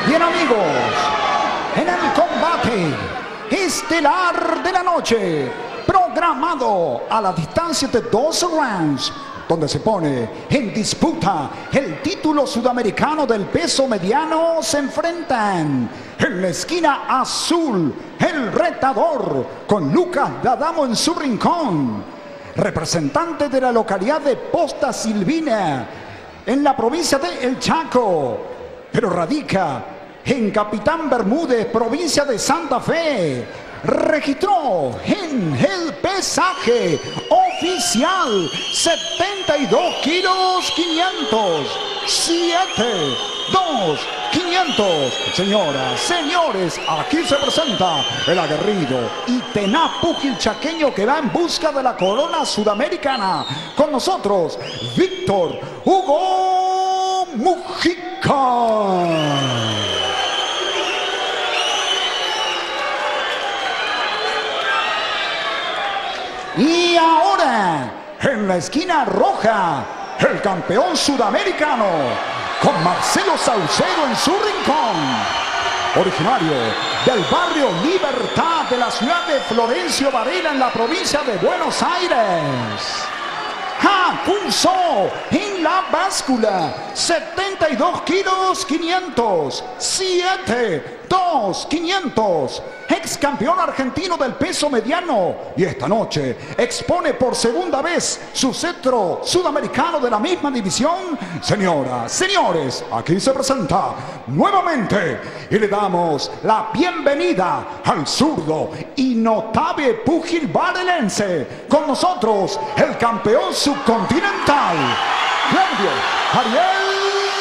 Bien, amigos, en el combate estelar de la noche, programado a la distancia de 12 rounds, donde se pone en disputa el título sudamericano del peso mediano, se enfrentan en la esquina azul el retador con Lucas D'Adamo en su rincón, representante de la localidad de Posta Silvina en la provincia de El Chaco, pero radica en Capitán Bermúdez, provincia de Santa Fe. Registró en el pesaje oficial 72 kilos 500, 500. Señoras, señores, aquí se presenta el aguerrido y tenaz púgil chaqueño que va en busca de la corona sudamericana. Con nosotros, Víctor Hugo Mujica. Y ahora, en la esquina roja, el campeón sudamericano, con Marcelo Saucedo en su rincón. Originario del barrio Libertad de la ciudad de Florencio Varela en la provincia de Buenos Aires. Pulsó en la báscula 72 kilos 500, 500. Ex campeón argentino del peso mediano, y esta noche expone por segunda vez su cetro sudamericano de la misma división. Señoras, señores, aquí se presenta nuevamente y le damos la bienvenida al zurdo y notable púgil varelense. Con nosotros, el campeón subcontinental, Claudio Ariel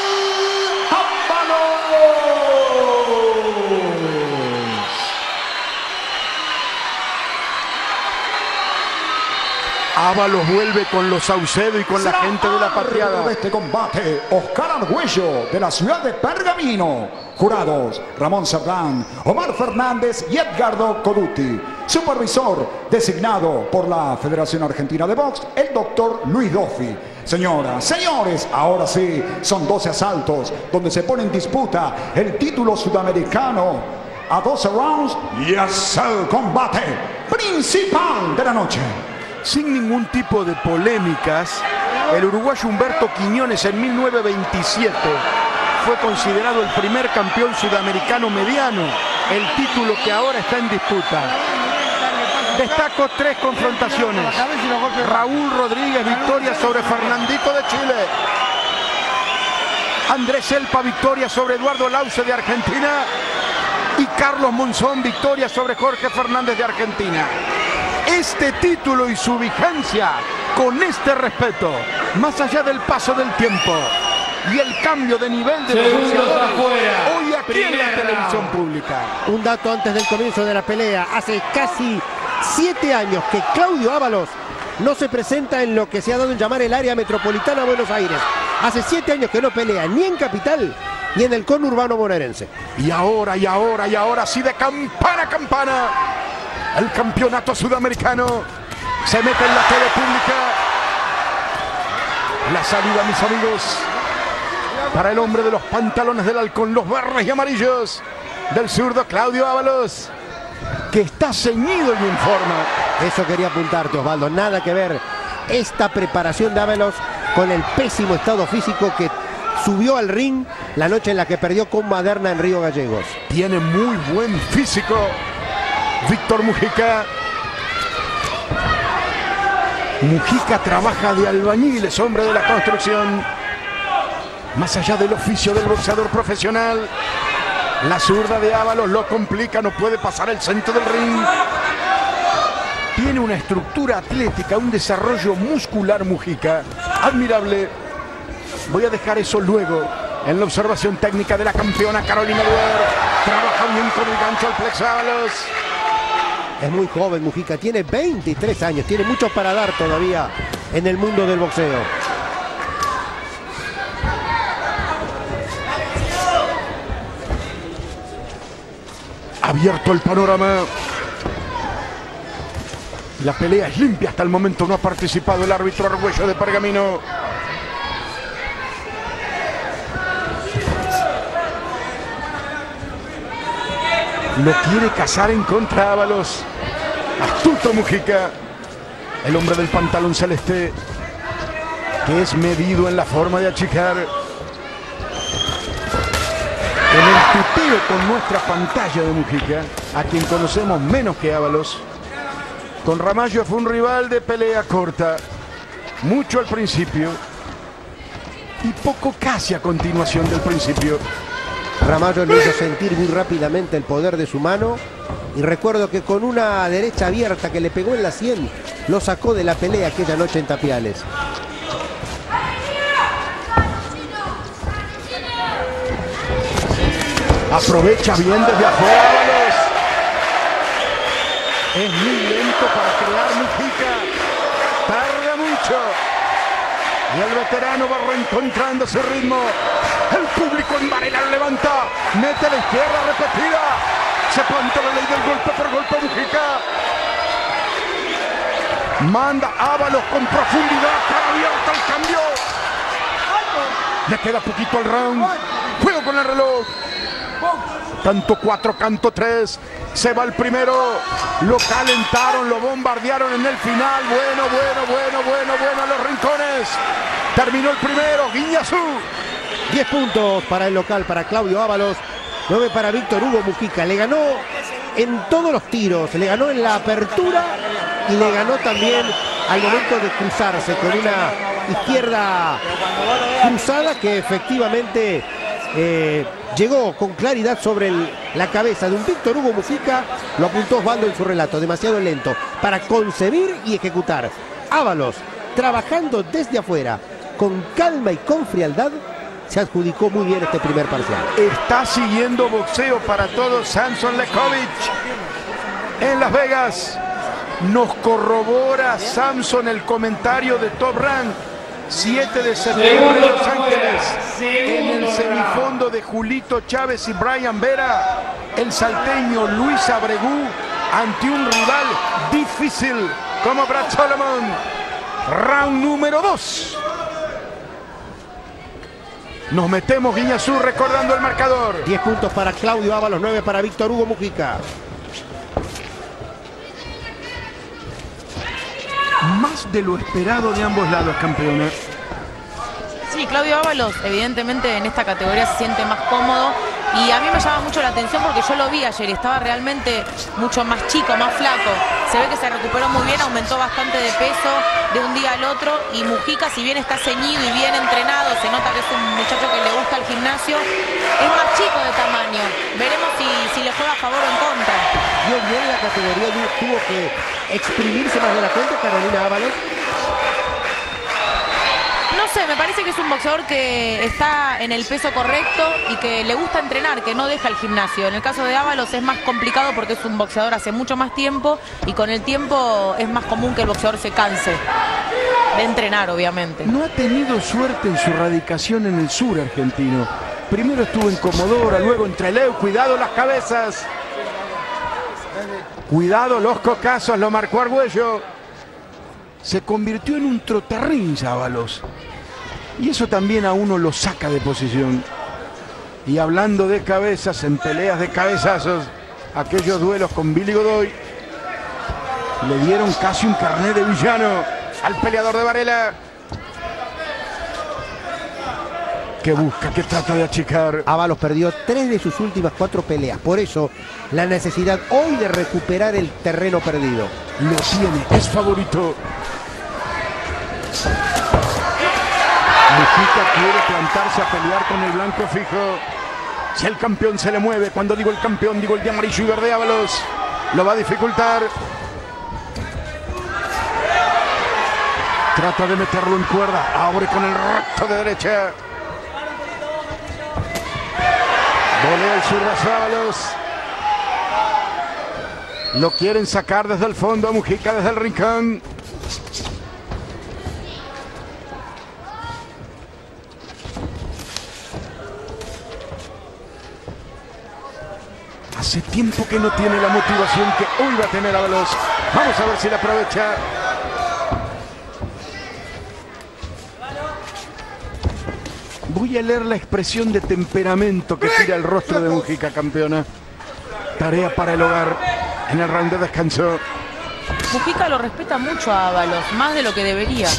Ábalos vuelve con los Saucedo y con la gente de la patriada. De este combate, Oscar Argüello de la ciudad de Pergamino. Jurados, Ramón Cerdán, Omar Fernández y Edgardo Coduti. Supervisor designado por la Federación Argentina de Box, el doctor Luis Doffi. Señoras, señores, ahora sí, son 12 asaltos donde se pone en disputa el título sudamericano a 12 rounds y es el combate principal de la noche. Sin ningún tipo de polémicas, el uruguayo Humberto Quiñones en 1927 fue considerado el primer campeón sudamericano mediano, el título que ahora está en disputa. Destaco 3 confrontaciones. Raúl Rodríguez, victoria sobre Fernandito de Chile. Andrés Elpa, victoria sobre Eduardo Lauce de Argentina. Y Carlos Monzón, victoria sobre Jorge Fernández de Argentina. Este título y su vigencia, con este respeto, más allá del paso del tiempo y el cambio de nivel de los boxeadores, hoy aquí en la televisión pública. Un dato antes del comienzo de la pelea: hace casi 7 años que Claudio Ábalos no se presenta en lo que se ha dado en llamar el área metropolitana de Buenos Aires. Hace 7 años que no pelea ni en Capital ni en el conurbano bonaerense. Y ahora, sí, de campana a campana, el campeonato sudamericano se mete en la tele pública. La salida, mis amigos, para el hombre de los pantalones del halcón, los verdes y amarillos, del zurdo Claudio Ábalos, que está ceñido y en forma. Eso quería apuntarte, Osvaldo, nada que ver esta preparación de Ábalos con el pésimo estado físico que subió al ring la noche en la que perdió con Maderna en Río Gallegos. Tiene muy buen físico Víctor Mujica. Mujica trabaja de albañil, es hombre de la construcción. Más allá del oficio del boxeador profesional, la zurda de Ábalos lo complica, no puede pasar el centro del ring. Tiene una estructura atlética, un desarrollo muscular Mujica admirable. Voy a dejar eso luego en la observación técnica de la campeona Carolina Duer. Trabaja bien con el gancho al plexo Ábalos. Es muy joven Mujica, tiene 23 años, tiene mucho para dar todavía en el mundo del boxeo. Abierto el panorama. La pelea es limpia hasta el momento, no ha participado el árbitro Argüello de Pergamino. Lo quiere cazar en contra Ábalos. Astuto Mujica, el hombre del pantalón celeste, que es medido en la forma de achicar. En el tuteo con nuestra pantalla de Mujica, a quien conocemos menos que Ábalos, con Ramallo fue un rival de pelea corta, mucho al principio y poco casi a continuación del principio. Ramallo le hizo sentir muy rápidamente el poder de su mano y recuerdo que con una derecha abierta que le pegó en la sien lo sacó de la pelea aquella noche en Tapiales. Aprovecha bien desde afuera Ábalos. Es muy lento para crear Mujica. Tarda mucho. Y el veterano va reencontrando su ritmo. El público en Varela lo levanta. Mete a la izquierda repetida. Se planta la ley del golpe por golpe Mujica. Manda Ábalos con profundidad. Cara abierta al cambio. Le queda poquito al round. Juego con el reloj. Canto 4, canto 3. Se va el primero. Lo calentaron, lo bombardearon en el final. Bueno a los rincones. Terminó el primero. Guiñazú. 10 puntos para el local, para Claudio Ábalos. 9 para Víctor Hugo Mujica. Le ganó en todos los tiros. Le ganó en la apertura y le ganó también al momento de cruzarse con una izquierda cruzada que efectivamente llegó con claridad sobre la cabeza de un Víctor Hugo Mujica. Lo apuntó Osvaldo en su relato, demasiado lento para concebir y ejecutar. Ábalos, trabajando desde afuera, con calma y con frialdad, se adjudicó muy bien este primer parcial. Está siguiendo boxeo para todos Samson Lekovic en Las Vegas. Nos corrobora Samson el comentario de Top Rank. 7 de septiembre en Los Ángeles, en el semifondo de Julito Chávez y Brian Vera, el salteño Luis Abregú ante un rival difícil como Brad Solomon. Round número 2. Nos metemos Guiñazú recordando el marcador. 10 puntos para Claudio Ábalos, 9 para Víctor Hugo Mujica. Más de lo esperado de ambos lados, campeona. Sí, Claudio Ábalos evidentemente en esta categoría se siente más cómodo y a mí me llama mucho la atención porque yo lo vi ayer y estaba realmente mucho más chico, más flaco. Se ve que se recuperó muy bien, aumentó bastante de peso de un día al otro y Mujica, si bien está ceñido y bien entrenado, se nota que es un muchacho que le gusta el gimnasio, es más chico de tamaño. Veremos si le juega a favor o en contra. Dio bien la categoría, tuvo que exprimirse más de la cuenta Carolina Ábalos. No sé, me parece que es un boxeador que está en el peso correcto y que le gusta entrenar, que no deja el gimnasio. En el caso de Ábalos es más complicado porque es un boxeador hace mucho más tiempo y con el tiempo es más común que el boxeador se canse de entrenar, obviamente. No ha tenido suerte en su radicación en el sur argentino. Primero estuvo en Comodora, luego en Trelew. Cuidado las cabezas. Cuidado los cocazos, lo marcó Argüello. Se convirtió en un trotarrín Ábalos. Y eso también a uno lo saca de posición. Y hablando de cabezas, en peleas de cabezazos, aquellos duelos con Billy Godoy le dieron casi un carnet de villano al peleador de Varela. Que busca, que trata de achicar. Ábalos perdió 3 de sus últimas 4 peleas. Por eso la necesidad hoy de recuperar el terreno perdido. Lo tiene, es favorito. Mujica quiere plantarse a pelear con el blanco fijo. Si el campeón se le mueve, cuando digo el campeón, digo el de amarillo y verde Ábalos, lo va a dificultar. Trata de meterlo en cuerda, abre con el recto de derecha. Volea el zurdazo Ábalos. Lo quieren sacar desde el fondo a Mujica, desde el rincón. Hace tiempo que no tiene la motivación que hoy va a tener Ábalos. Vamos a ver si la aprovecha. Voy a leer la expresión de temperamento que tira el rostro de Mujica, campeona. Tarea para el hogar en el round de descanso. Mujica lo respeta mucho a Ábalos, más de lo que debería.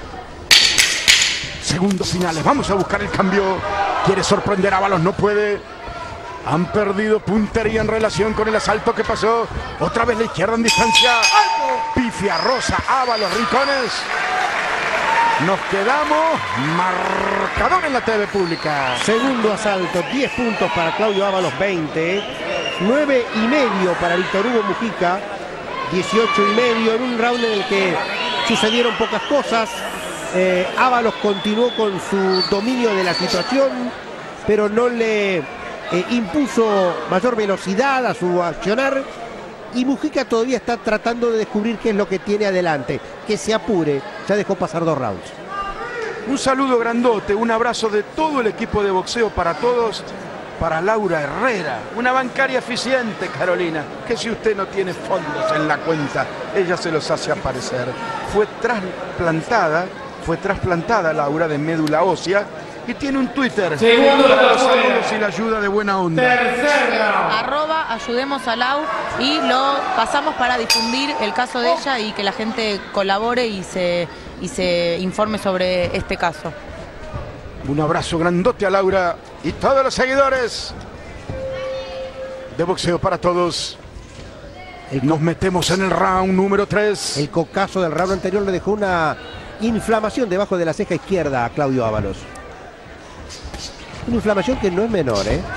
Segundos finales, vamos a buscar el cambio. Quiere sorprender a Ábalos, no puede. Han perdido puntería en relación con el asalto que pasó. Otra vez la izquierda en distancia. Pifia, Rosa, Ábalos, Rincones. Nos quedamos marcador en la TV pública. Segundo asalto, 10 puntos para Claudio Ábalos, 20. 9,5 para Víctor Hugo Mujica, 18,5 en un round en el que sucedieron pocas cosas. Ábalos continuó con su dominio de la situación, pero no le impuso mayor velocidad a su accionar. Y Mujica todavía está tratando de descubrir qué es lo que tiene adelante. Que se apure, ya dejó pasar 2 rounds. Un saludo grandote, un abrazo de todo el equipo de boxeo para todos. Para Laura Herrera, una bancaria eficiente, Carolina, que si usted no tiene fondos en la cuenta, ella se los hace aparecer. Fue trasplantada Laura de médula ósea y tiene un Twitter. Los saludos y la ayuda de buena onda. @ayudemos a Lau y lo pasamos para difundir el caso de ella y que la gente colabore y se informe sobre este caso. Un abrazo grandote a Laura y todos los seguidores de Boxeo para Todos. Nos metemos en el round número 3. El cocazo del round anterior le dejó una inflamación debajo de la ceja izquierda a Claudio Ábalos. Una inflamación que no es menor, ¿eh?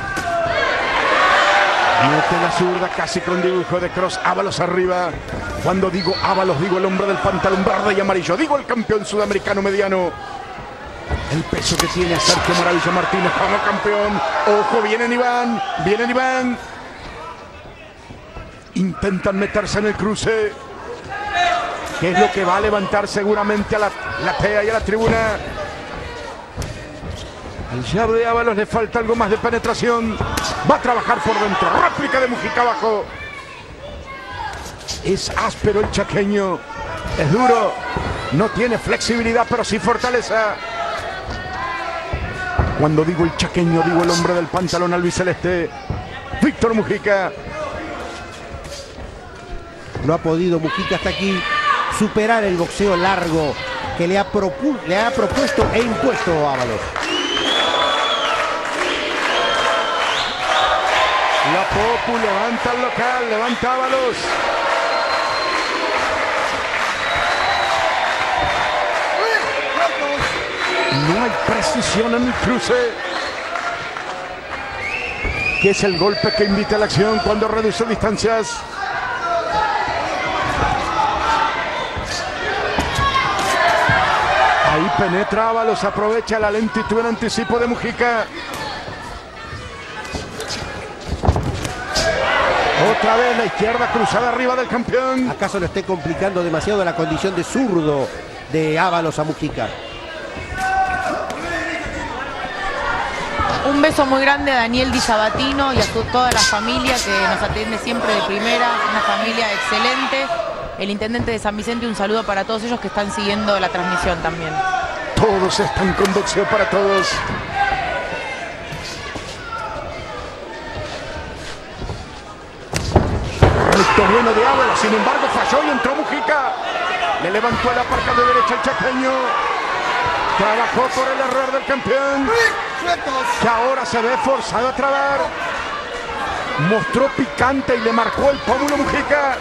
Mete la zurda casi con dibujo de cross. Ábalos arriba. Cuando digo Ábalos, digo el hombre del pantalón verde y amarillo. Digo el campeón sudamericano mediano. El peso que tiene a Sergio Moravilla Martínez como campeón. Ojo, vienen Iván. Vienen Iván. Intentan meterse en el cruce. ¿Qué es lo que va a levantar seguramente a la platea y a la tribuna? Al jab de Ábalos le falta algo más de penetración. Va a trabajar por dentro. Réplica de Mujica abajo. Es áspero el chaqueño. Es duro. No tiene flexibilidad, pero sí fortaleza. Cuando digo el chaqueño, digo el hombre del pantalón albiceleste, Víctor Mujica. No ha podido Mujica hasta aquí superar el boxeo largo que le ha propuesto e impuesto Ábalos. La Popu levanta el local, levanta Ábalos. No hay precisión en el cruce. Que es el golpe que invita a la acción cuando reduce distancias. Ahí penetra Ábalos, aprovecha la lentitud en anticipo de Mujica. Otra vez la izquierda cruzada arriba del campeón. ¿Acaso le esté complicando demasiado la condición de zurdo de Ábalos a Mujica? Un beso muy grande a Daniel Di Sabatino y a toda la familia que nos atiende siempre de primera, una familia excelente. El intendente de San Vicente, un saludo para todos ellos que están siguiendo la transmisión también. Todos están con Boxeo para Todos. Recto bueno de Ábalos, sin embargo falló y entró Mujica. Le levantó la parca de derecha el chaqueño. Trabajó por el error del campeón, que ahora se ve forzado a trabar. Mostró picante y le marcó el pómulo Mujica.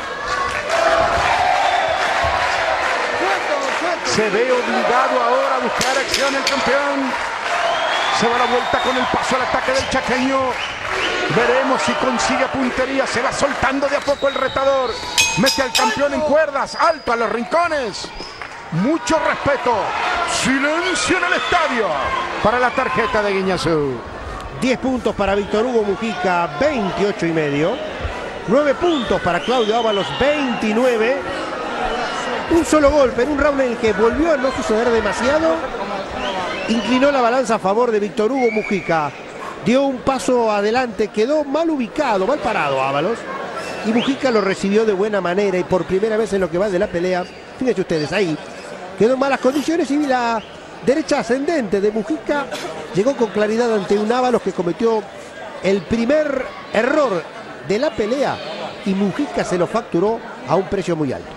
Se ve obligado ahora a buscar acción el campeón. Se va a la vuelta con el paso al ataque del chaqueño. Veremos si consigue puntería. Se va soltando de a poco el retador. Mete al campeón en cuerdas. Alto a los rincones. Mucho respeto. Silencio en el estadio para la tarjeta de Guiñazú. 10 puntos para Víctor Hugo Mujica, 28,5. 9 puntos para Claudio Ábalos, 29. Un solo golpe en un round en el que volvió a no suceder demasiado. Inclinó la balanza a favor de Víctor Hugo Mujica. Dio un paso adelante, quedó mal ubicado, mal parado Ábalos. Y Mujica lo recibió de buena manera y por primera vez en lo que va de la pelea. Fíjense ustedes, ahí quedó en malas condiciones y la derecha ascendente de Mujica llegó con claridad ante un Ábalos que cometió el primer error de la pelea y Mujica se lo facturó a un precio muy alto.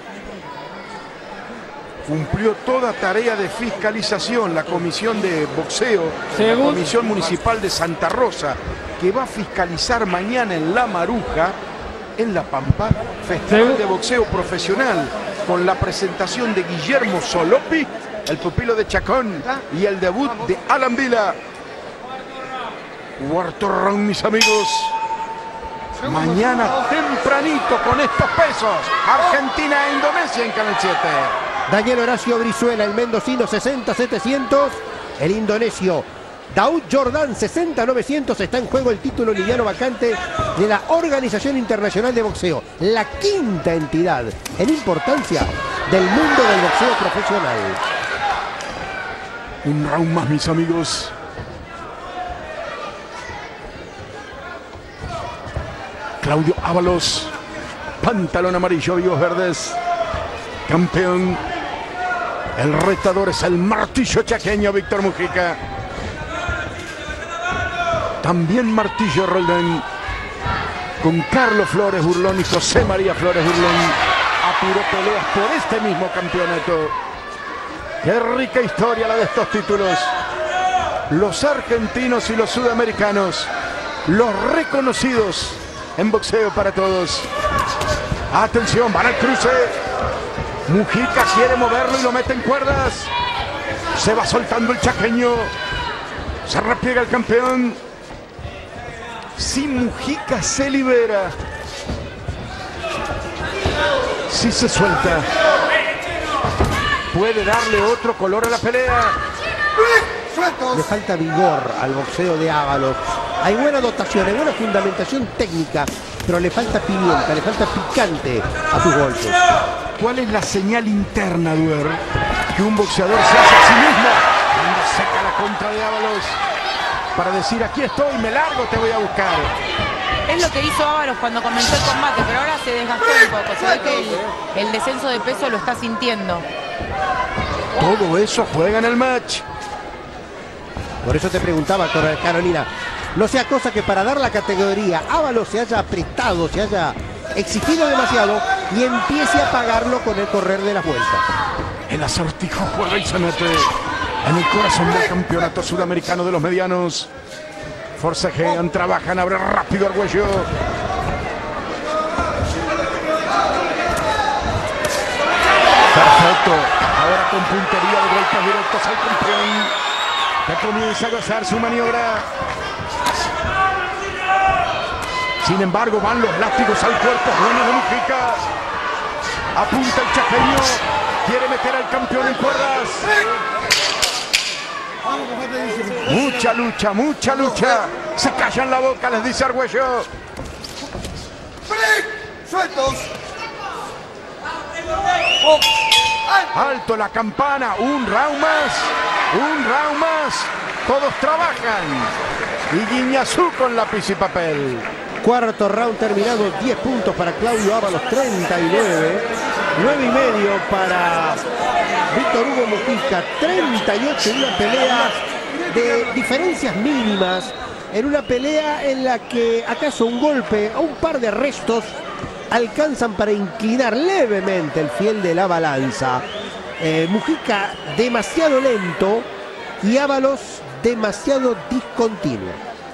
Cumplió toda tarea de fiscalización la comisión de boxeo, la Comisión Municipal de Santa Rosa, que va a fiscalizar mañana en La Maruja, en La Pampa, Festival de Boxeo Profesional, con la presentación de Guillermo Solopi, el pupilo de Chacón, y el debut de Alan Vila. Cuarto round, mis amigos. Mañana tempranito con estos pesos. Argentina e Indonesia en Canal 7. Daniel Horacio Brizuela, el mendocino, 60-700. El indonesio Daud Jordan, 60-900. Está en juego el título liviano vacante de la Organización Internacional de Boxeo. La quinta entidad en importancia del mundo del boxeo profesional. Un round más, mis amigos. Claudio Ábalos, pantalón amarillo, vivos verdes, campeón. El retador es el martillo chaqueño Víctor Mujica. También martillo Roldán, con Carlos Flores Burlón y José María Flores Burlón. Apuró peleas por este mismo campeonato. Qué rica historia la de estos títulos. Los argentinos y los sudamericanos, los reconocidos en boxeo para todos. Atención, van al cruce. Mujica quiere moverlo y lo mete en cuerdas. Se va soltando el chaqueño. Se repliega el campeón. Si Mujica se libera, si se suelta, puede darle otro color a la pelea. Le falta vigor al boxeo de Ábalos. Hay buena dotación, hay buena fundamentación técnica, pero le falta pimienta, le falta picante a sus golpes. ¿Cuál es la señal interna, Duer, que un boxeador se hace a sí mismo cuando seca la contra de Ábalos? Para decir, aquí estoy, me largo, te voy a buscar. Es lo que hizo Ábalos cuando comenzó el combate, pero ahora se desgastó un poco. Se ve que el descenso de peso lo está sintiendo. Todo eso juega en el match. Por eso te preguntaba, Carolina, no sea cosa que para dar la categoría Ábalos se haya apretado, se haya exigido demasiado y empiece a pagarlo con el correr de las vueltas. El acertijo juega y se mete en el corazón del campeonato sudamericano de los medianos. Forcejean, trabajan, abre rápido Argüello. Perfecto. Ahora con puntería de golpes directos al campeón, que comienza a gozar su maniobra. Sin embargo, van los látigos al cuerpo bueno de Mujica. Apunta el chaqueño. Quiere meter al campeón en cuerdas. Mucha lucha, mucha lucha. Se callan la boca, les dice Argüello. ¡Sueltos! Alto la campana. Un round más. Un round más. Todos trabajan. Y Guiñazú con lápiz y papel. Cuarto round terminado, 10 puntos para Claudio Ábalos, 39. 9,5 para Víctor Hugo Mujica, 38 en una pelea de diferencias mínimas, en una pelea en la que acaso un golpe o un par de restos alcanzan para inclinar levemente el fiel de la balanza. Mujica demasiado lento y Ábalos demasiado discontinuo.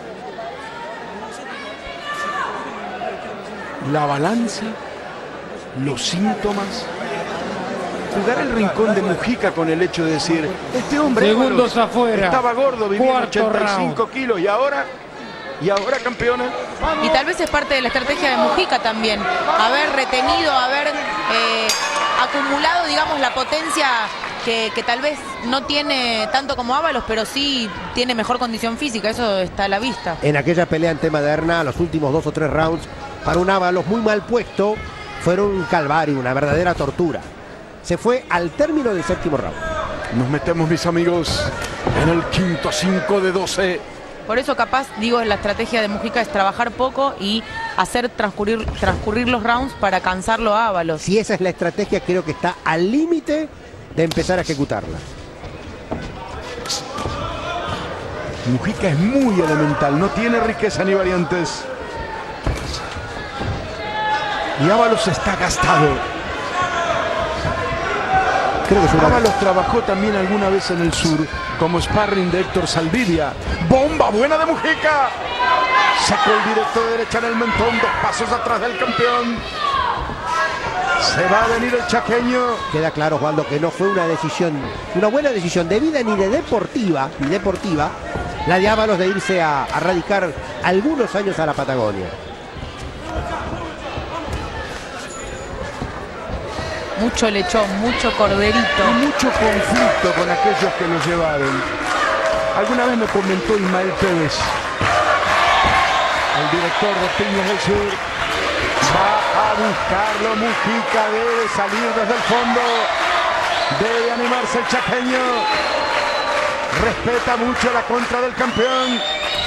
La balanza, los síntomas, jugar el rincón de Mujica con el hecho de decir, este hombre segundos afuera, estaba gordo, vivía en 85 round. kilos y ahora campeona. Y tal vez es parte de la estrategia de Mujica también, haber retenido, haber acumulado, digamos, la potencia que tal vez no tiene tanto como Ábalos, pero sí tiene mejor condición física, eso está a la vista. En aquella pelea en Maderna, los últimos 2 o 3 rounds, para un Ábalos muy mal puesto, fueron un calvario, una verdadera tortura. Se fue al término del 7º round. Nos metemos, mis amigos, en el quinto, 5 de 12. Por eso capaz, digo, la estrategia de Mujica es trabajar poco y hacer transcurrir los rounds para cansarlo a Ábalos. Si esa es la estrategia, creo que está al límite de empezar a ejecutarla. Mujica es muy elemental, no tiene riqueza ni variantes. Y Ábalos está gastado. Creo que Ábalos trabajó también alguna vez en el sur como sparring de Héctor Saldivia. ¡Bomba buena de Mujica! Sacó el directo de derecha en el mentón, 2 pasos atrás del campeón. Se va a venir el chaqueño. Queda claro, Osvaldo, que no fue una buena decisión de vida ni deportiva, la de Ábalos de irse a radicar algunos años a la Patagonia. Mucho lechón, mucho corderito. Y mucho conflicto con aquellos que lo llevaron. Alguna vez me comentó Ismael Pérez, el director de Piñas del Sur, va a buscarlo. Mujica debe salir desde el fondo. Debe animarse el chaqueño. Respeta mucho la contra del campeón.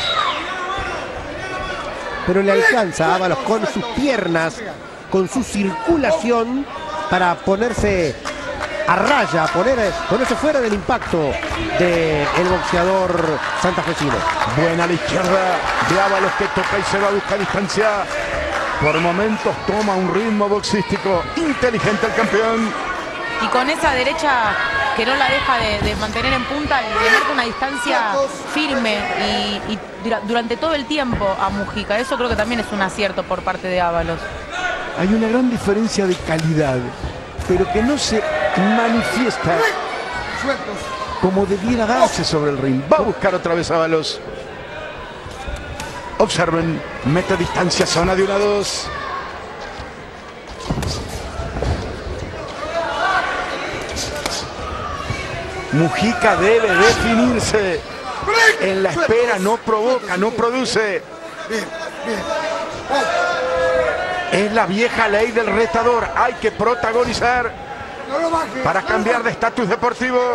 Pero le alcanza a Ábalos con sus piernas, con su circulación, para ponerse a raya, ponerse fuera del impacto del boxeador santafesino. Buena a la izquierda de Ábalos, que toca y se va a buscar distancia. Por momentos toma un ritmo boxístico inteligente el campeón. Y con esa derecha que no la deja de mantener en punta, le marca una distancia firme y durante todo el tiempo a Mujica. Eso creo que también es un acierto por parte de Ábalos. Hay una gran diferencia de calidad, pero que no se manifiesta como debiera darse sobre el ring. Va a buscar otra vez a Ábalos. Observen, mete distancia, zona de 1-2. Mujica debe definirse. En la espera no provoca, no produce. Es la vieja ley del retador. Hay que protagonizar para cambiar de estatus deportivo.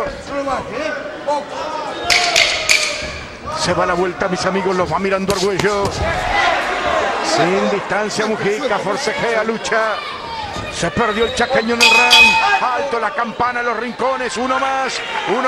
Se va la vuelta, mis amigos, los va mirando Argüello. Sin distancia Mujica, forcejea, lucha. Se perdió el chaqueño en el round. Alto la campana en los rincones. Uno más.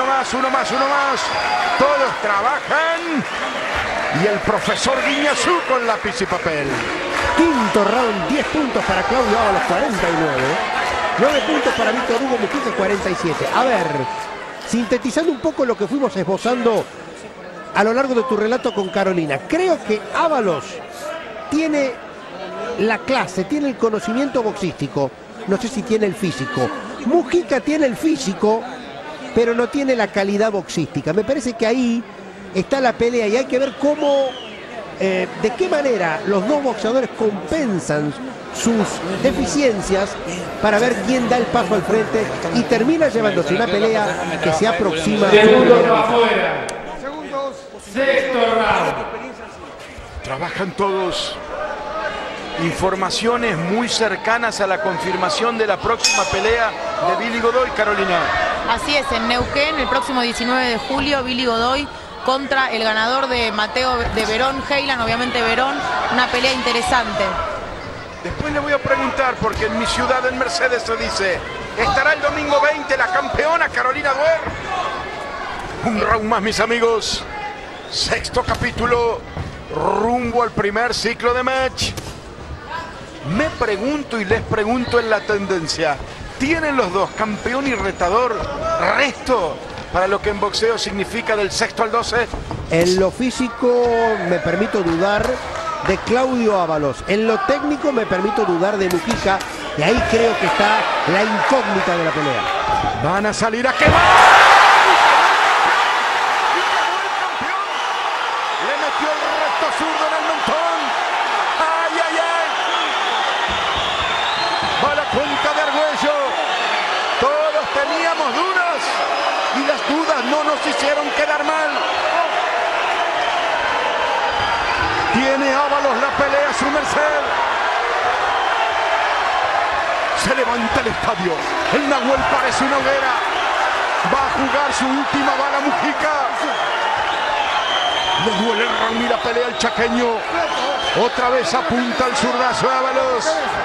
Todos trabajan. Y el profesor Guiñazú con lápiz y papel. Quinto round, 10 puntos para Claudio Ábalos, 49. 9 puntos para Víctor Hugo Mujica, 47. A ver, sintetizando un poco lo que fuimos esbozando a lo largo de tu relato con Carolina. Creo que Ábalos tiene la clase, tiene el conocimiento boxístico. No sé si tiene el físico. Mujica tiene el físico, pero no tiene la calidad boxística. Me parece que ahí está la pelea y hay que ver cómo, de qué manera los dos boxeadores compensan sus deficiencias para ver quién da el paso al frente y termina llevándose una pelea que se aproxima. Segundos afuera. Sexto round. Trabajan todos. Informaciones muy cercanas a la confirmación de la próxima pelea de Billy Godoy, Carolina. Así es, en Neuquén, el próximo 19 de julio, Billy Godoy contra el ganador de Mateo de Verón, Heilan, obviamente Verón, una pelea interesante. Después le voy a preguntar, porque en mi ciudad, en Mercedes, se dice, ¿estará el domingo 20 la campeona Carolina Duer? Un round más, mis amigos. Sexto capítulo, rumbo al primer ciclo de match. Me pregunto y les pregunto en la tendencia, ¿tienen los dos, campeón y retador, resto para lo que en boxeo significa del sexto al 12? En lo físico me permito dudar de Claudio Ábalos. En lo técnico me permito dudar de Mujica. Y ahí creo que está la incógnita de la pelea. Van a salir a quemar. Le metió el recto zurdo en el mentón. ¡Ay, ay, ay! Va la cuenta de Argüello. Todos teníamos dudas y las dudas no nos hicieron quedar mal. Tiene Ábalos la pelea a su merced. Se levanta el estadio. El Nahuel parece una hoguera. Va a jugar su última bala Mujica. Le duele el round y la pelea el chaqueño. Otra vez apunta el zurdazo de Ábalos.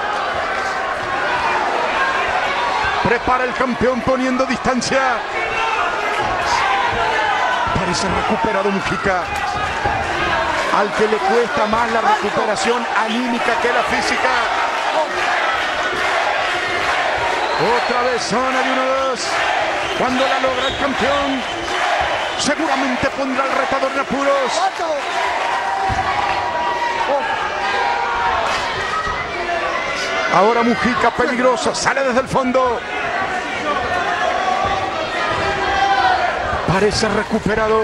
Prepara el campeón poniendo distancia. Parece recuperado Mujica. Al que le cuesta más la recuperación anímica que la física. Otra vez zona de 1-2. Cuando la logra el campeón, seguramente pondrá al retador en apuros. Ahora Mujica peligroso, sale desde el fondo. Parece recuperado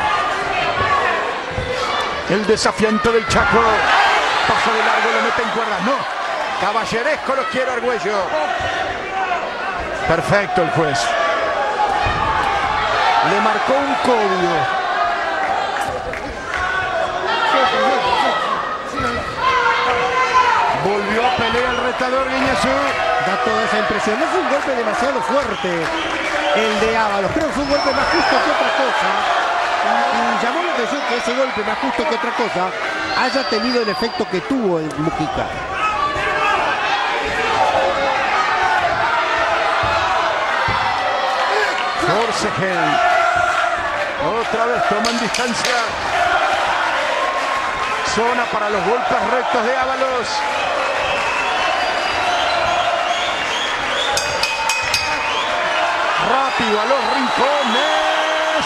el desafiante del Chaco. Paso de largo, lo mete en cuerdas. No, caballeresco lo quiere Argüello. Perfecto el juez. Le marcó un código. Volvió a pelear el retador Guiñazú. Da toda esa impresión. No fue un golpe demasiado fuerte el de Ábalos. Creo que fue un golpe más justo que otra cosa. Y llamó la atención que ese golpe más justo que otra cosa haya tenido el efecto que tuvo el Mujica. Forcejel. Otra vez toman distancia. Zona para los golpes rectos de Ábalos. Rápido a los rincones.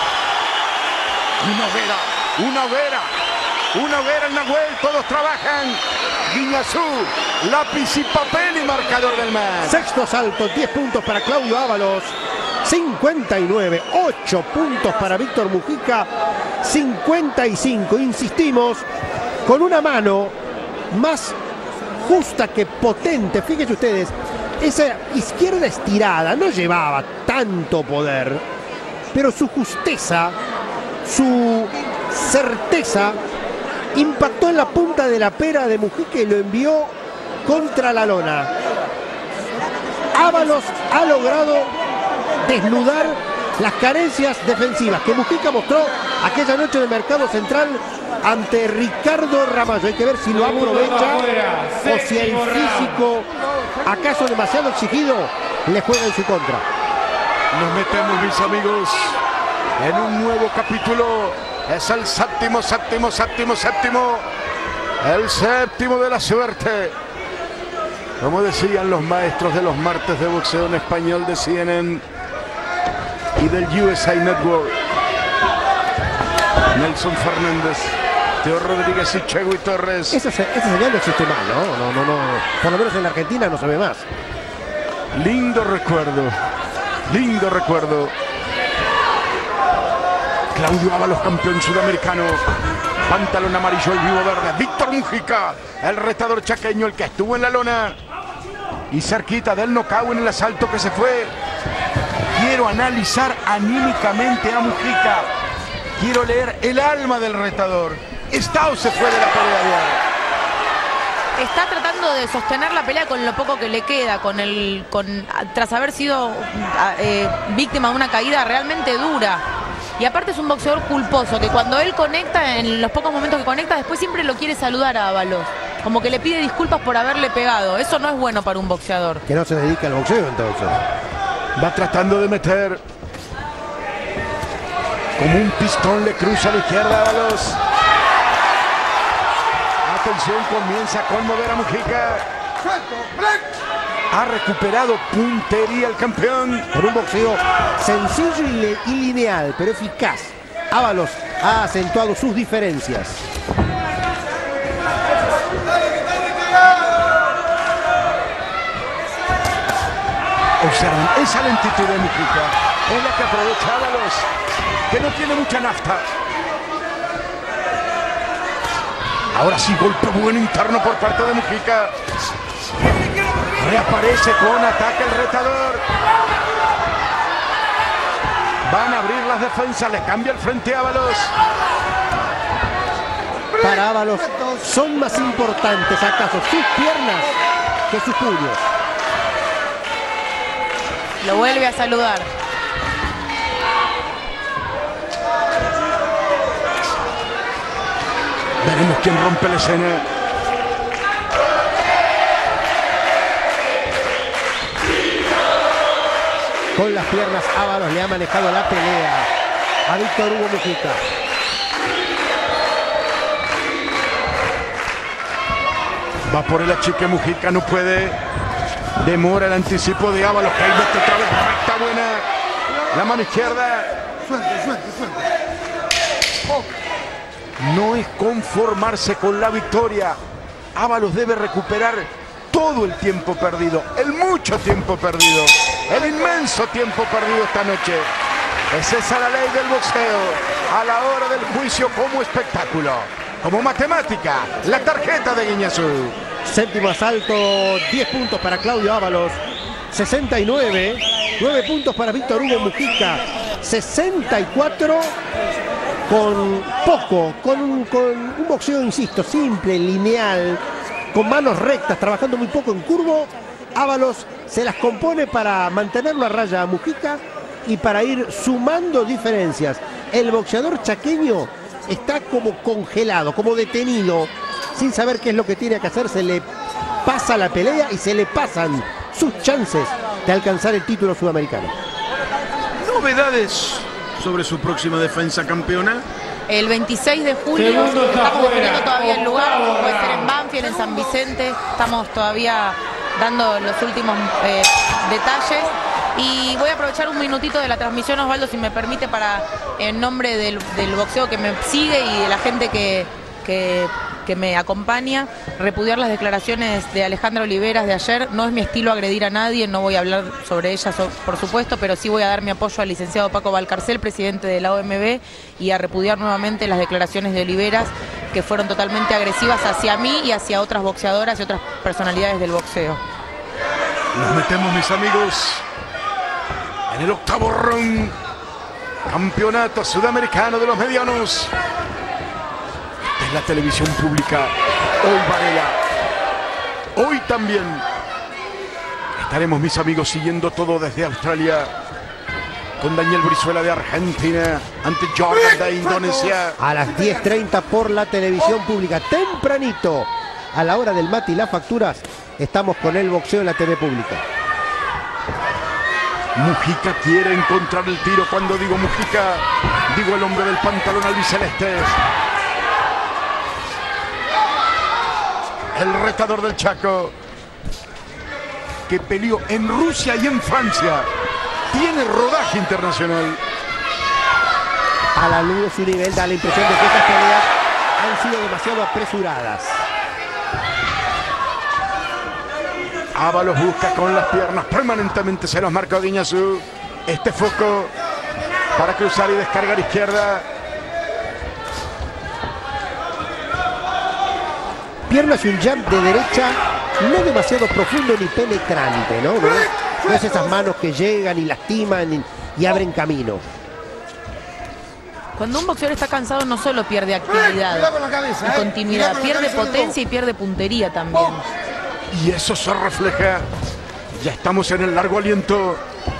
Una hoguera en Nahuel, todos trabajan. Guiñazú, lápiz y papel y marcador del match. Sexto asalto, 10 puntos para Claudio Ábalos. 59, 8 puntos para Víctor Mujica, 55, insistimos, con una mano más justa que potente. Fíjense ustedes, esa izquierda estirada no llevaba tanto poder, pero su justeza, su certeza, impactó en la punta de la pera de Mujica y lo envió contra la lona. Ábalos ha logrado desnudar las carencias defensivas que Mujica mostró aquella noche en el Mercado Central ante Ricardo Ramallo. Hay que ver si lo aprovecha o si el físico, acaso demasiado exigido, le juega en su contra. Nos metemos, mis amigos, en un nuevo capítulo. Es el séptimo. El séptimo de la suerte. Como decían los maestros de los martes de boxeo en español de CNN y del USA Network. Nelson Fernández, Teo Rodríguez y Chegui Torres. Esa señal no existe más, ¿no? No. Por lo menos en la Argentina no se ve más. Lindo recuerdo. Claudio Ábalos, campeón sudamericano. Pantalón amarillo, el vivo verde. Víctor Mujica, el retador chaqueño, el que estuvo en la lona y cerquita del nocaut en el asalto que se fue. Quiero analizar anímicamente a Mujica. Quiero leer el alma del retador. ¿Está o se fue de la pelea de hoy? Está tratando de sostener la pelea con lo poco que le queda, tras haber sido víctima de una caída realmente dura. Y aparte es un boxeador culposo, que cuando él conecta, en los pocos momentos que conecta, después siempre lo quiere saludar a Ábalos. Como que le pide disculpas por haberle pegado. Eso no es bueno para un boxeador. Que no se dedica al boxeo, entonces. Va tratando de meter. Como un pistón le cruza a la izquierda a Ábalos. Atención, comienza a conmover a Mujica. Ha recuperado puntería el campeón. Por un boxeo sencillo y lineal, pero eficaz. Ábalos ha acentuado sus diferencias. Observen, esa lentitud de Mujica es la que aprovecha Ábalos, que no tiene mucha nafta. Ahora sí, golpe bueno interno por parte de Mujica. Reaparece con ataque el retador. Van a abrir las defensas, le cambia el frente a Ábalos. Para Ábalos son más importantes acaso sus piernas que sus puños. Lo vuelve a saludar. Veremos quién rompe la escena. Con las piernas Ábalos le ha manejado la pelea a Víctor Hugo Mujica. Va por el achique Mujica, no puede. Demora el anticipo de Ábalos, que ahí mete otra vez recta buena. La mano izquierda. No es conformarse con la victoria. Ábalos debe recuperar todo el tiempo perdido, el mucho tiempo perdido, el inmenso tiempo perdido esta noche. Es esa la ley del boxeo, a la hora del juicio como espectáculo, como matemática, la tarjeta de Guiñazú. Séptimo asalto, 10 puntos para Claudio Ábalos, 69, 9 puntos para Víctor Hugo Mujica, 64, con poco, con un boxeo, insisto, simple, lineal, con manos rectas, trabajando muy poco en curvo. Ábalos se las compone para mantenerlo a raya a Mujica y para ir sumando diferencias. El boxeador chaqueño está como congelado, como detenido, sin saber qué es lo que tiene que hacer. Se le pasa la pelea y se le pasan sus chances de alcanzar el título sudamericano. ¿Novedades sobre su próxima defensa, campeona? El 26 de julio estamos definiendo todavía el lugar, puede ser en Banfield, en San Vicente, estamos todavía dando los últimos detalles. Y voy a aprovechar un minutito de la transmisión, Osvaldo, si me permite, para, en nombre del boxeo que me sigue y de la gente que me acompaña, repudiar las declaraciones de Alejandra Oliveras de ayer. No es mi estilo agredir a nadie, no voy a hablar sobre ellas, por supuesto, pero sí voy a dar mi apoyo al licenciado Paco Valcarcel, presidente de la OMB, y a repudiar nuevamente las declaraciones de Oliveras, que fueron totalmente agresivas hacia mí y hacia otras boxeadoras y otras personalidades del boxeo. Nos metemos, mis amigos, en el octavo round, campeonato sudamericano de los medianos. Es la televisión pública, hoy Varela, hoy también. Estaremos, mis amigos, siguiendo todo desde Australia, con Daniel Brizuela de Argentina, ante Jordan de Indonesia. A las 10:30 por la televisión pública, tempranito, a la hora del mate y las facturas, estamos con el boxeo en la TV pública. Mujica quiere encontrar el tiro. Cuando digo Mujica, digo el hombre del pantalón albiceleste. El retador del Chaco, que peleó en Rusia y en Francia. Tiene rodaje internacional. A la luz de su nivel da la impresión de que estas peleas han sido demasiado apresuradas. Ábalos busca con las piernas, permanentemente se los marca Guiñazú. Este foco para cruzar y descargar izquierda. Piernas y un jab de derecha, no demasiado profundo ni penetrante, ¿no? No es esas manos que llegan y lastiman y abren camino. Cuando un boxeador está cansado no solo pierde actividad y continuidad, pierde potencia y pierde puntería también. Y eso se refleja. Ya estamos en el largo aliento.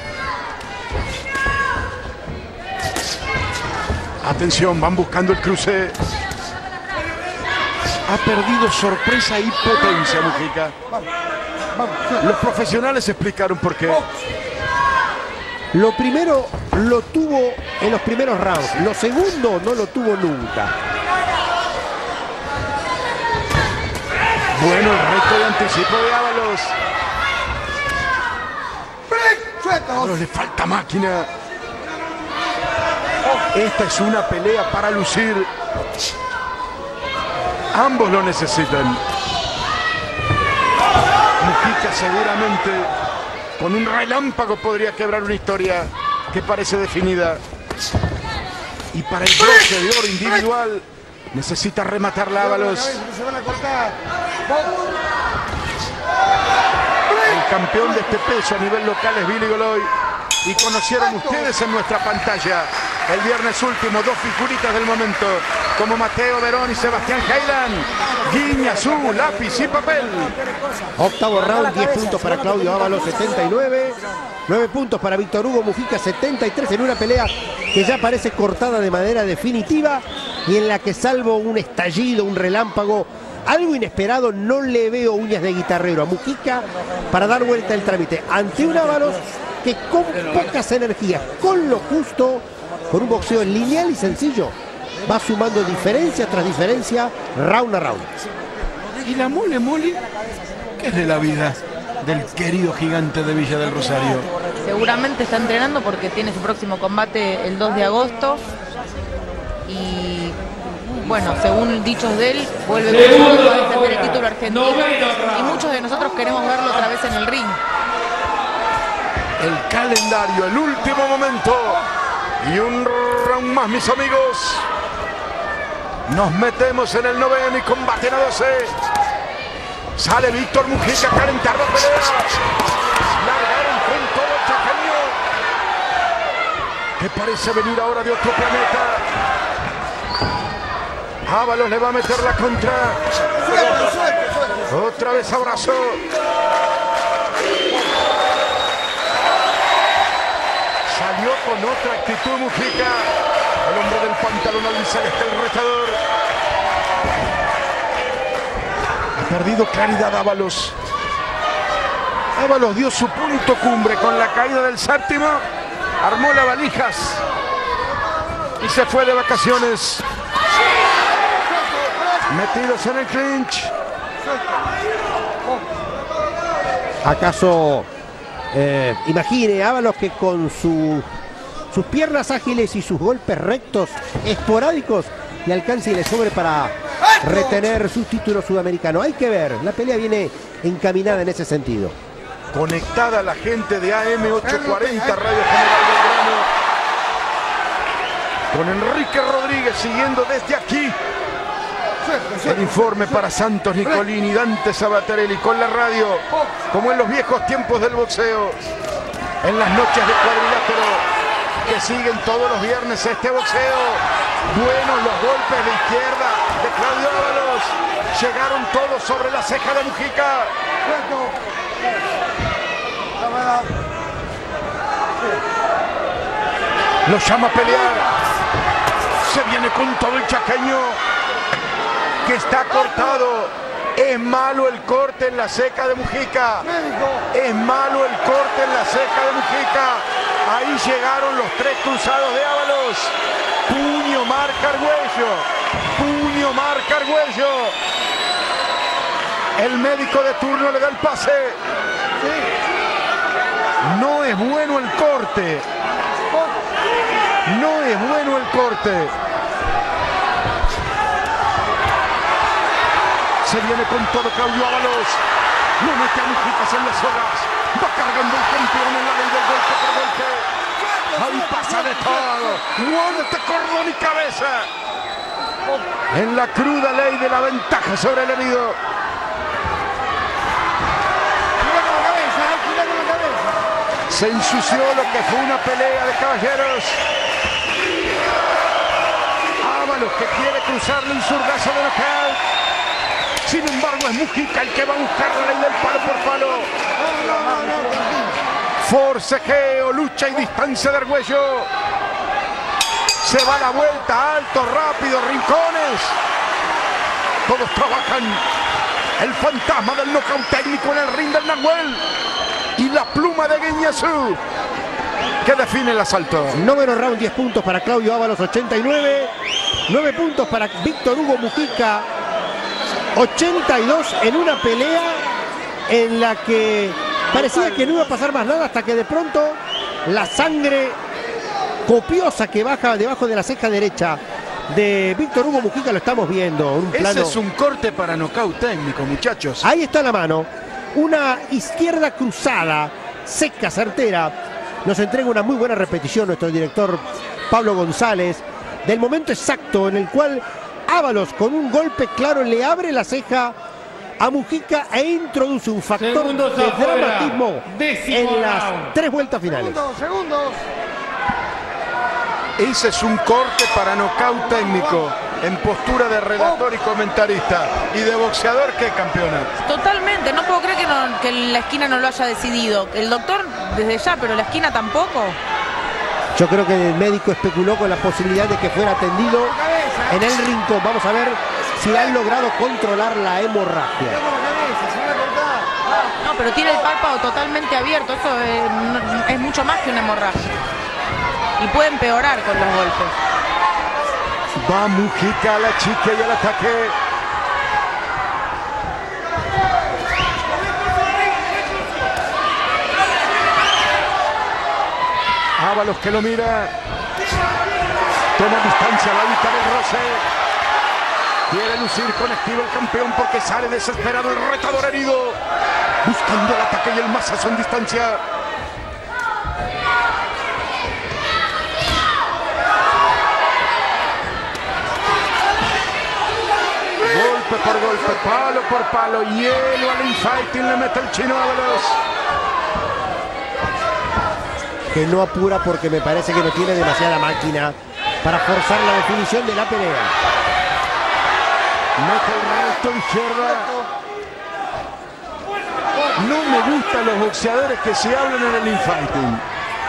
Atención, van buscando el cruce. Ha perdido sorpresa y potencia Mujica. Los profesionales explicaron por qué. Lo primero lo tuvo en los primeros rounds. Lo segundo no lo tuvo nunca. Bueno, el reto de anticipo de Ábalos. Pero le falta máquina. Esta es una pelea para lucir. Ambos lo necesitan. Mujica seguramente con un relámpago podría quebrar una historia que parece definida. Y para el broche de oro individual necesita rematarla Ábalos. El campeón de este peso a nivel local es Billy Goloy. Y conocieron ustedes en nuestra pantalla el viernes último dos figuritas del momento, como Mateo Verón y Sebastián Jailan. Guiñazú, lápiz y papel. Octavo round, 10 puntos para Claudio Ábalos, 79. 9 puntos para Víctor Hugo Mujica, 73, en una pelea que ya parece cortada de manera definitiva y en la que, salvo un estallido, un relámpago, algo inesperado, no le veo uñas de guitarrero a Mujica para dar vuelta el trámite ante un Ábalos que con pocas energías, con lo justo, con un boxeo lineal y sencillo, va sumando diferencia tras diferencia, round a round. ¿Y la mole, ¿qué es de la vida? del querido gigante de Villa del Rosario. Seguramente está entrenando porque tiene su próximo combate el 2 de agosto. Y bueno, según dichos de él, vuelve a defender el título argentino. Y muchos de nosotros queremos verlo otra vez en el ring. El calendario, el último momento. Y un round más, mis amigos. Nos metemos en el noveno y combaten a 12. Sale Víctor Mujica a calentar la pelea. Largaron con todo el chaqueño, que parece venir ahora de otro planeta. Ábalos le va a meter la contra. Otra vez abrazo. Salió con otra actitud Mujica. El hombre del pantalón albiceleste, el retador. Ha perdido claridad Ábalos. Ábalos dio su punto cumbre con la caída del séptimo. Armó las valijas y se fue de vacaciones. Metidos en el clinch. ¿Acaso imagine Ábalos que con sus piernas ágiles y sus golpes rectos esporádicos le alcance y le sobre para retener su título sudamericano? Hay que ver, la pelea viene encaminada en ese sentido. Conectada la gente de AM 840 Radio General Belgrano, con Enrique Rodríguez siguiendo desde aquí el informe para Santos Nicolini, Dante Sabaterelli, con la radio, como en los viejos tiempos del boxeo, en las noches de cuadrilátero que siguen todos los viernes este boxeo. Buenos los golpes de izquierda de Claudio Ábalos. Llegaron todos sobre la ceja de Mujica. Lo llama a pelear. Se viene con todo el chaqueño, que está cortado. Es malo el corte en la ceja de Mujica. Es malo el corte en la ceja de Mujica. Ahí llegaron los tres cruzados de Ábalos. Puño marca Argüello. Puño marca Argüello. El médico de turno le da el pase. No es bueno el corte. No es bueno el corte. Se viene con todo Claudio Ábalos. No mete a Mujica en las sogas. Va cargando el campeón en la ley del golpe por golpe. Ahí pasa de todo. Guante, cordón y cabeza. En la cruda ley de la ventaja sobre el herido. Se ensució lo que fue una pelea de caballeros. Ábalos que quiere cruzarle un zurdazo de knockout. Sin embargo es Mujica el que va a buscar la ley del palo por palo. Forcejeo, lucha y distancia de Argüello. Se va la vuelta, alto, rápido, rincones. Todos trabajan. El fantasma del knockout técnico en el ring del Nahuel. Y la pluma de Guiñazú, que define el asalto. Noveno round, 10 puntos para Claudio Ábalos, 89. 9 puntos para Víctor Hugo Mujica, 82, en una pelea en la que parecía que no iba a pasar más nada, hasta que de pronto la sangre copiosa que baja debajo de la ceja derecha de Víctor Hugo Mujica lo estamos viendo. Un plano... Ese es un corte para nocaut técnico, muchachos. Ahí está la mano. Una izquierda cruzada, seca, certera. Nos entrega una muy buena repetición nuestro director Pablo González del momento exacto en el cual Ábalos con un golpe claro le abre la ceja a Mujica e introduce un factor de dramatismo en las 3 vueltas finales. Ese es un corte para nocaut técnico, en postura de relator y comentarista. Y de boxeador, ¿qué, campeona? Totalmente, no puedo creer que la esquina no lo haya decidido. El doctor desde ya, pero la esquina tampoco. Yo creo que el médico especuló con la posibilidad de que fuera atendido en el rincón. Vamos a ver si han logrado controlar la hemorragia. No, pero tiene el párpado totalmente abierto. Eso es mucho más que una hemorragia. Y puede empeorar con los golpes. Va Mujica a la chica y al ataque. Ábalos que lo mira. Toma distancia, va a evitar el roce. Quiere lucir con estilo el campeón porque sale desesperado el retador herido. Buscando el ataque y el mazazo en distancia. Golpe por golpe, palo por palo, hielo al infighting, le mete el chino Ábalos. Que no apura porque me parece que no tiene demasiada máquina para forzar la definición de la pelea. Mete el recto de izquierda. No me gustan los boxeadores que se hablan en el infighting.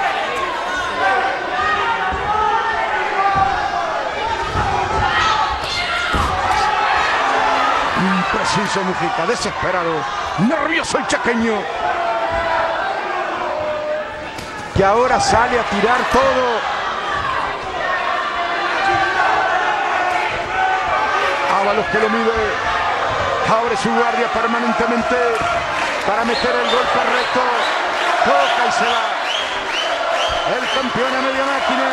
Impreciso Mujica, desesperado, nervioso el chaqueño, que ahora sale a tirar todo. Ábalos que lo mide, abre su guardia permanentemente para meter el golpe recto, toca y se va. El campeón a media máquina.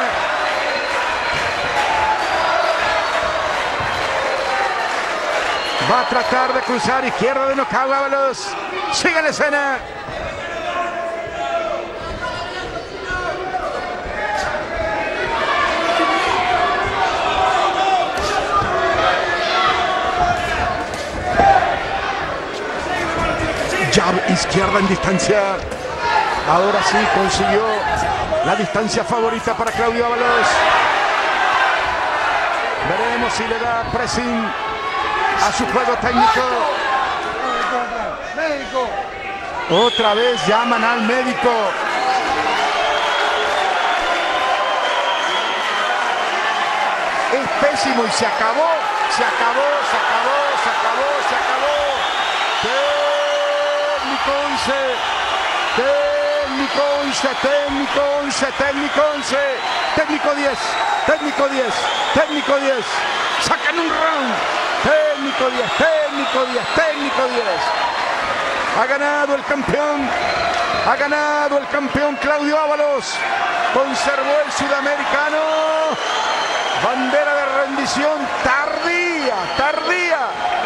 Va a tratar de cruzar izquierda de knockout Ábalos. Sigue la escena. Jab izquierda en distancia. Ahora sí consiguió la distancia favorita para Claudio Ábalos. Veremos si le da pressing a su juego técnico. Médico. Otra vez llaman al médico. Es pésimo y se acabó. Se acabó, se acabó, se acabó, se acabó. Técnico 11. Técnico 11, técnico 11, técnico 11. Técnico 10, técnico 10, técnico 10. Sacan un round. Técnico 10, técnico 10, técnico 10. Ha ganado el campeón. Ha ganado el campeón Claudio Ábalos. Conservó el sudamericano. Bandera de rendición tardía, tardía.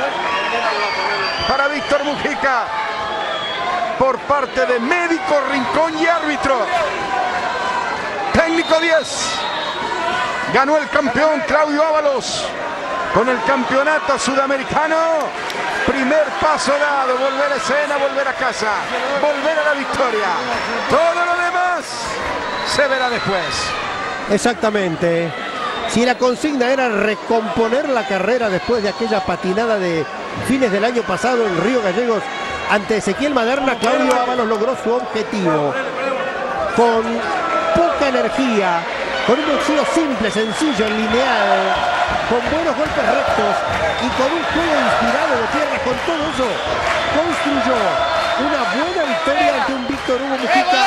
Para Víctor Mujica. Por parte de médico, rincón y árbitro. Técnico 10. Ganó el campeón Claudio Ábalos. Con el campeonato sudamericano, primer paso dado, volver a escena, volver a casa, volver a la victoria. Todo lo demás se verá después. Exactamente. Si la consigna era recomponer la carrera después de aquella patinada de fines del año pasado en Río Gallegos ante Ezequiel Maderna, Claudio Ábalos logró su objetivo. Con poca energía, con un boxeo simple, sencillo, lineal, con buenos golpes rectos y con un juego inspirado de piernas, con todo eso construyó una buena victoria ante un Víctor Hugo Mujica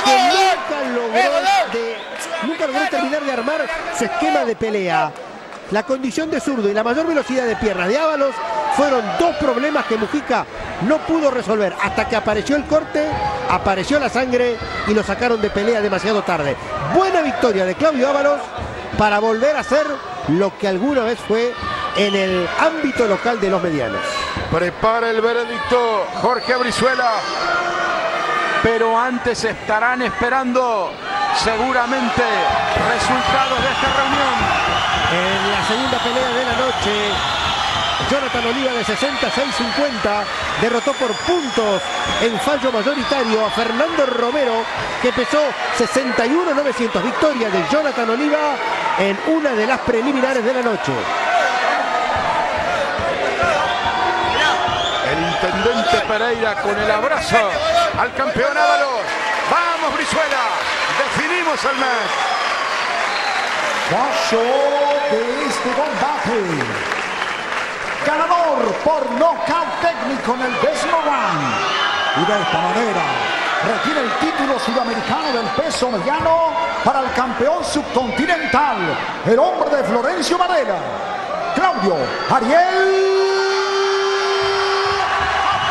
que nunca logró terminar de armar su esquema de pelea. La condición de zurdo y la mayor velocidad de piernas de Ábalos fueron dos problemas que Mujica no pudo resolver hasta que apareció el corte, apareció la sangre y lo sacaron de pelea demasiado tarde. Buena victoria de Claudio Ábalos para volver a ser lo que alguna vez fue en el ámbito local de los medianos. Prepara el veredicto Jorge Brizuela, pero antes estarán esperando seguramente resultados de esta reunión. En la segunda pelea de la noche, Jonathan Oliva de 66-50 derrotó por puntos en fallo mayoritario a Fernando Romero, que pesó 61-900. Victoria de Jonathan Oliva en una de las preliminares de la noche. El intendente Pereira con el abrazo al campeón Ábalos. ¡Vamos, Brizuela! Definimos el match. Caso de este combate. Ganador por nocaut técnico en el 10º round. Y de esta manera retiene el título sudamericano del peso mediano para el campeón subcontinental, el hombre de Florencio Varela, Claudio Ariel.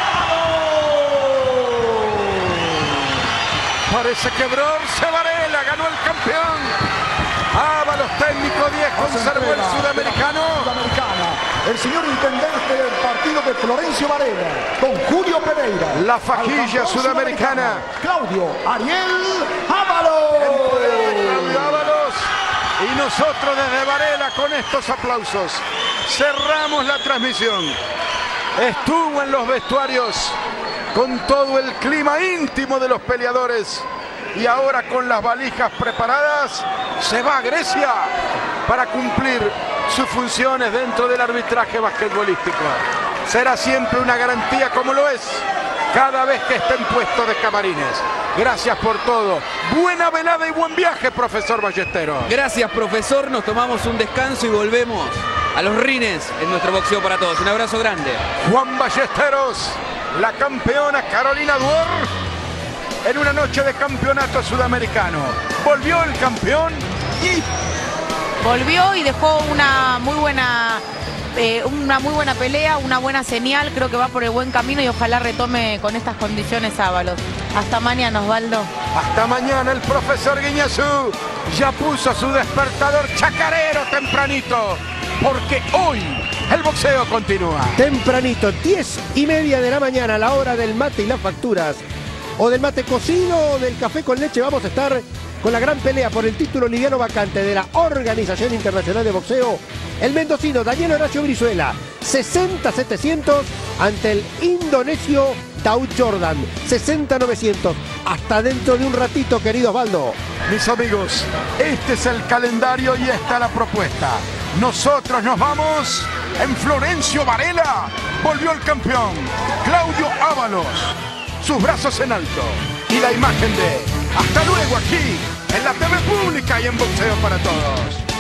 Parece que Bronce Varela ganó. ganó el campeón. Ábalos, técnico 10, conservó el sudamericano. El señor intendente del partido de Florencio Varela, don Julio Pereira. La fajilla sudamericana. Claudio Ariel Ábalos. El poder de Claudio Ábalos. Y nosotros desde Varela con estos aplausos cerramos la transmisión. Estuvo en los vestuarios con todo el clima íntimo de los peleadores. Y ahora con las valijas preparadas, se va a Grecia para cumplir sus funciones dentro del arbitraje basquetbolístico. Será siempre una garantía como lo es cada vez que esté en puesto de camarines. Gracias por todo. Buena velada y buen viaje, profesor Ballesteros. Gracias, profesor. Nos tomamos un descanso y volvemos a los rines en nuestro boxeo para todos. Un abrazo grande. Juan Ballesteros, la campeona Carolina Duor, en una noche de campeonato sudamericano. Volvió el campeón y volvió y dejó una muy buena pelea, una buena señal. Creo que va por el buen camino y ojalá retome con estas condiciones Ábalos. Hasta mañana, Osvaldo. hasta mañana. El profesor Guiñazú ya puso su despertador chacarero tempranito, porque hoy el boxeo continúa. Tempranito, 10:30 de la mañana, la hora del mate y las facturas. O del mate cocido o del café con leche. Vamos a estar con la gran pelea por el título liviano vacante de la Organización Internacional de Boxeo. El mendocino Daniel Horacio Brizuela, 60-700 ante el indonesio Daud Jordan, 60-900. Hasta dentro de un ratito, querido Osvaldo. Mis amigos, este es el calendario y esta la propuesta. Nosotros nos vamos en Florencio Varela. Volvió el campeón, Claudio Ábalos. Sus brazos en alto y la imagen de hasta luego aquí en la TV pública y en Boxeo para Todos.